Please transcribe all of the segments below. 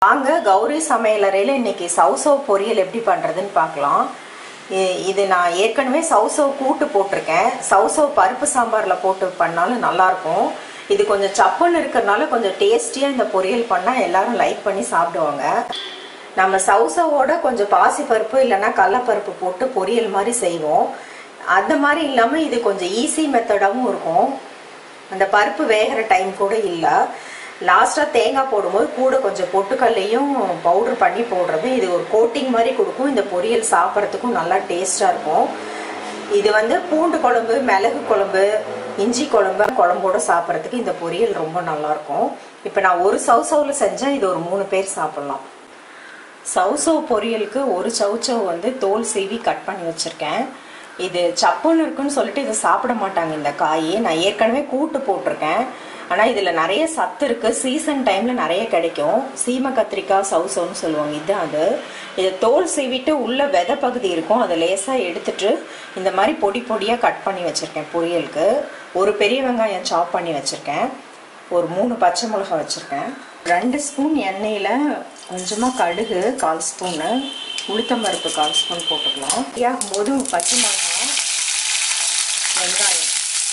வாங்க கௌரி சமையலறையில் இன்னைக்கு சௌசௌ பொரியல் எப்படி பண்ணுறதுன்னு பார்க்கலாம். இது நான் ஏற்கனவே சௌசௌ கூட்டு போட்டிருக்கேன். சௌசௌ பருப்பு சாம்பாரில் போட்டு பண்ணாலும் நல்லாயிருக்கும். இது கொஞ்சம் சப்புன்னு இருக்கிறதுனால கொஞ்சம் டேஸ்டியாக இந்த பொரியல் பண்ணால் எல்லாரும் லைக் பண்ணி சாப்பிடுவாங்க. நம்ம சௌசௌவோட கொஞ்சம் பாசிப்பருப்பு இல்லைன்னா கடலைப்பருப்பு போட்டு பொரியல் மாதிரி செய்வோம். அந்த மாதிரி இல்லாமல் இது கொஞ்சம் ஈஸி மெத்தடாகவும் இருக்கும். அந்த பருப்பு வேகிற டைம் கூட இல்லை. லாஸ்ட்டாக தேங்காய் போடும்போது கூட கொஞ்சம் பொட்டுக்கல்லையும் பவுட்ரு பண்ணி போடுறது இது ஒரு கோட்டிங் மாதிரி கொடுக்கும். இந்த பொரியல் சாப்பிட்றதுக்கும் நல்லா டேஸ்ட்டாக இருக்கும். இது பூண்டு குழம்பு, மிளகு குழம்பு, இஞ்சி குழம்போட சாப்பிட்றதுக்கு இந்த பொரியல் ரொம்ப நல்லாயிருக்கும். இப்போ நான் ஒரு சௌசௌவில் செஞ்சேன். இது ஒரு 3 பேர் சாப்பிட்லாம். சௌசௌ பொரியலுக்கு ஒரு சௌசௌ தோல் சீவி கட் பண்ணி வச்சுருக்கேன். இது சப்புன்னு இருக்குன்னு சொல்லிட்டு இதை சாப்பிட மாட்டாங்க இந்த காய். நான் ஏற்கனவே கூட்டு போட்டிருக்கேன். ஆனால் இதில் நிறைய சத்து இருக்குது. சீசன் டைமில் நிறைய கிடைக்கும். சீமை கத்திரிக்காய் சௌசௌன்னு சொல்லுவாங்க. இது இதை தோல் சீவிட்டு உள்ள விதை பகுதி இருக்கும். அதை லேசாக எடுத்துட்டு இந்த மாதிரி பொடி பொடியாக கட் பண்ணி வச்சுருக்கேன் பொரியலுக்கு. ஒரு பெரிய வெங்காயம் சாப் பண்ணி வச்சுருக்கேன். ஒரு 3 பச்சை மிளகாய் வச்சுருக்கேன். 2 ஸ்பூன் எண்ணெயில் கொஞ்சமாக கடுகு 1/4 ஸ்பூனு, உளுத்தம்பருப்பு 1/4 ஸ்பூன் போட்டுக்கலாம். ஆகும்போது பச்சை மிளகாய், வெங்காயம்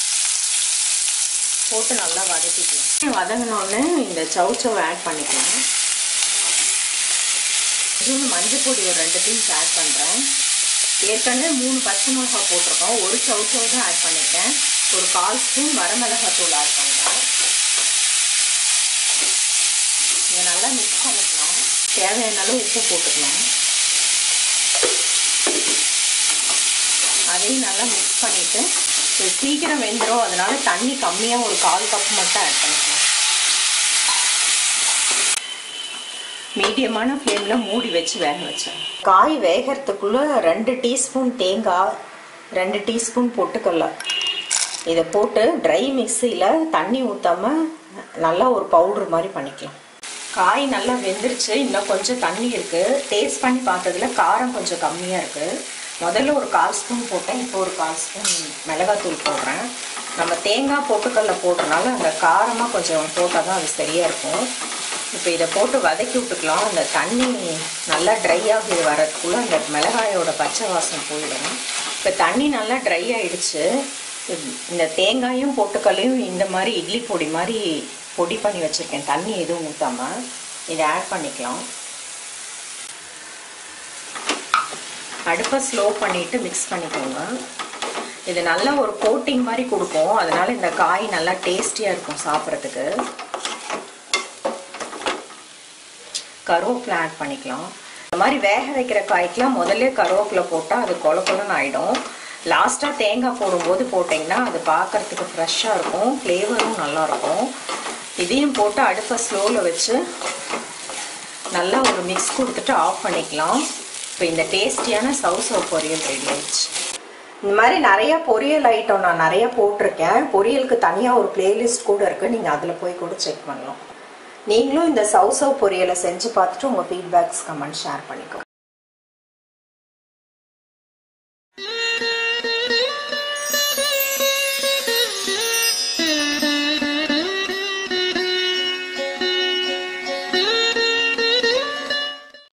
போட்டு நல்லா வதக்கிக்கலாம். வதங்கினோடனே இந்த சௌசௌவை ஆட் பண்ணிக்கலாம். மஞ்சள் பொடி ஒரு 2 பீஸ் ஆட் பண்ணுறேன். ஏற்கனவே 3 பச்சை மிளகாய் போட்டிருக்கோம். ஒரு சௌசௌ தான் ஆட் பண்ணியிருக்கேன். ஒரு 1/4 ஸ்பூன் வரமிளகாத்தூள் ஆட் பண்ணுறேன். இதை நல்லா மிக்ஸ் பண்ணிக்கலாம். தேவையான அளவு உப்பு போட்டுக்கலாம். அதையும் நல்லா மிக்ஸ் பண்ணிவிட்டு இது சீக்கிரம் வெந்துடும். அதனால தண்ணி கம்மியாக ஒரு 1/4 கப் மட்டும் ஆட் பண்ணிக்கலாம். மீடியமான ஃப்ளேமில் மூடி வச்சு வேக வச்சேன். காய் வேகிறதுக்குள்ளே 2 டீஸ்பூன் தேங்காய், 2 டீஸ்பூன் பொட்டுக்கடலை இதை போட்டு ட்ரை மிக்சியில் தண்ணி ஊற்றாமல் நல்லா ஒரு பவுட்ரு மாதிரி பண்ணிக்கலாம். காய் நல்லா வெந்துருச்சு. இன்னும் கொஞ்சம் தண்ணி இருக்குது. டேஸ்ட் பண்ணி பார்த்ததுல காரம் கொஞ்சம் கம்மியாக இருக்குது. முதல்ல ஒரு 1/4 ஸ்பூன் போட்டேன். இப்போ ஒரு 1/4 ஸ்பூன் மிளகாத்தூள் போடுறேன். நம்ம தேங்காய் பொட்டுக்கடலை போடுறதுனால அந்த காரமாக கொஞ்சம் போட்டால் தான் அது சரியாக இருக்கும். இப்போ இதை போட்டு வதக்கி விட்டுக்கலாம். அந்த தண்ணி நல்லா ட்ரை ஆகி வரதுக்குள்ளே அந்த மிளகாயோட பச்சை வாசம் போயிடும். இப்போ தண்ணி நல்லா ட்ரை ஆகிடுச்சு. இந்த தேங்காயும் பொட்டுக்கல்லையும் இந்த மாதிரி இட்லி பொடி மாதிரி பொடி பண்ணி வச்சுருக்கேன். தண்ணி எதுவும் ஊற்றாமல் இதை ஆட் பண்ணிக்கலாம். அடுப்பை ஸ்லோ பண்ணிவிட்டு மிக்ஸ் பண்ணிக்கோங்க. இது நல்லா ஒரு கோட்டிங் மாதிரி கொடுக்கும். அதனால் இந்த காய் நல்லா டேஸ்டியாக இருக்கும் சாப்பிட்றதுக்கு. கருவேப்பிலை ஆட் பண்ணிக்கலாம். இந்த மாதிரி வேக வைக்கிற காய்க்கெலாம் முதல்ல கருவேப்பிலை போட்டால் அது கொலன்னு ஆகிடும். லாஸ்ட்டாக தேங்காய் போடும்போது போட்டிங்கன்னா அது பார்க்குறதுக்கு ஃப்ரெஷ்ஷாக இருக்கும். ஃப்ளேவரும் நல்லாயிருக்கும். இதையும் போட்டு அடுப்பை ஸ்லோவில் வச்சு நல்லா ஒரு மிக்ஸ் கொடுத்துட்டு ஆஃப் பண்ணிக்கலாம். இப்போ இந்த டேஸ்டியான சௌசௌ பொரியல் ரெடி ஆயிடுச்சு. இந்த மாதிரி நிறைய பொரியல் ஐட்டம் நான் நிறைய போட்டிருக்கேன். பொரியலுக்கு தனியாக ஒரு பிளேலிஸ்ட் கூட இருக்குது. நீங்கள் அதில் போய் கூட செக் பண்ணலாம். நீங்களும் இந்த சௌசௌ பொரியலை செஞ்சு பார்த்துட்டு உங்கள் ஃபீட்பேக்ஸ் கமெண்ட் ஷேர் பண்ணிக்கோங்க.